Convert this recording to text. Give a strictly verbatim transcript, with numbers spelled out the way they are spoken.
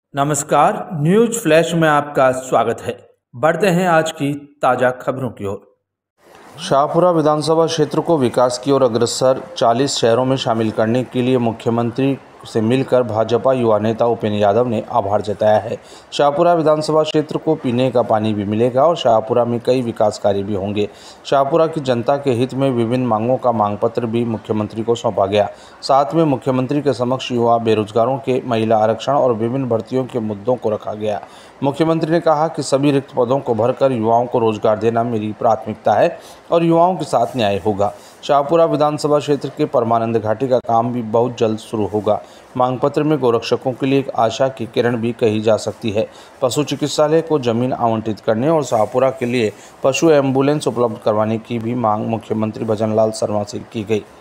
नमस्कार, news flash में आपका स्वागत है। बढ़ते हैं आज की ताज़ा खबरों की ओर। शाहपुरा विधानसभा क्षेत्र को विकास की ओर अग्रसर चालीस शहरों में शामिल करने के लिए मुख्यमंत्री से मिलकर भाजपा युवा नेता उपेंद्र यादव ने आभार जताया है। शाहपुरा विधानसभा क्षेत्र को पीने का पानी भी मिलेगा और शाहपुरा में कई विकास कार्य भी होंगे। शाहपुरा की जनता के हित में विभिन्न मांगों का मांग पत्र भी मुख्यमंत्री को सौंपा गया। साथ में मुख्यमंत्री के समक्ष युवा बेरोजगारों के महिला आरक्षण और विभिन्न भर्तियों के मुद्दों को रखा गया। मुख्यमंत्री ने कहा कि सभी रिक्त पदों को भरकर युवाओं को रोजगार देना मेरी प्राथमिकता है और युवाओं के साथ न्याय होगा। शाहपुरा विधानसभा क्षेत्र के परमानंद घाटी का काम भी बहुत जल्द शुरू होगा। मांग पत्र में गोरक्षकों के लिए एक आशा की किरण भी कही जा सकती है। पशु चिकित्सालय को जमीन आवंटित करने और शाहपुरा के लिए पशु एम्बुलेंस उपलब्ध करवाने की भी मांग मुख्यमंत्री भजनलाल शर्मा से की गई।